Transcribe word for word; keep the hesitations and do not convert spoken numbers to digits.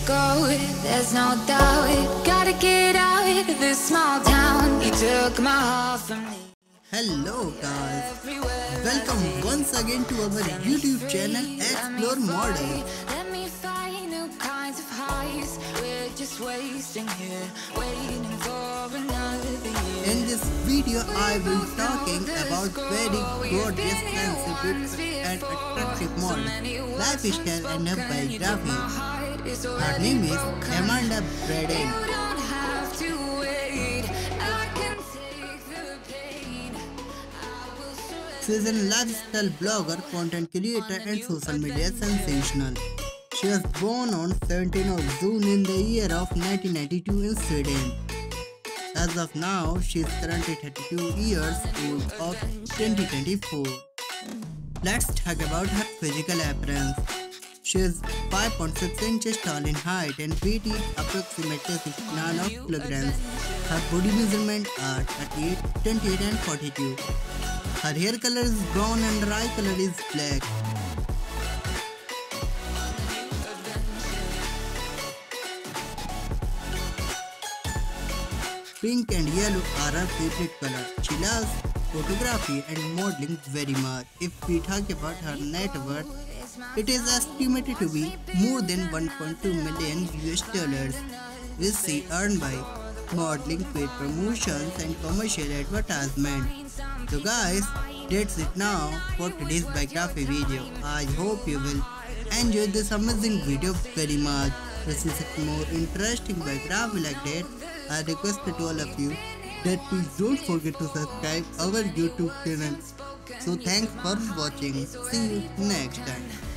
go, there's no doubt. Gotta get out of this small town. You took my heart from me. Hello guys, welcome once again to our YouTube channel Explore Model. Let me find new kinds of highs. We're just wasting here, waiting for another year. In this video I will be talking about very gorgeous, sensitive and attractive model, lifestyle and her biography. Her name is Amanda Braden. She is a lifestyle blogger, content creator and social media sensational. She was born on seventeenth of June in the year of nineteen ninety-two in Sweden. As of now, she is currently thirty-two years old of twenty twenty-four. Let's talk about her physical appearance. She is five point six inches tall in height and weight is approximately sixty-nine kilograms. Her body measurements are thirty-eight, twenty-eight and forty-two. Her hair color is brown and her eye color is black. Pink and yellow are her favorite color. She loves photography and modeling very much. If we talk about her net worth, it is estimated to be more than one point two million U S dollars, which she earned by modeling, paid promotions and commercial advertisement. So guys, that's it now for today's biography video. I hope you will enjoy this amazing video very much. To see such more interesting biography like that, I request to all of you that please don't forget to subscribe our YouTube channel. So thanks for watching. See you next time.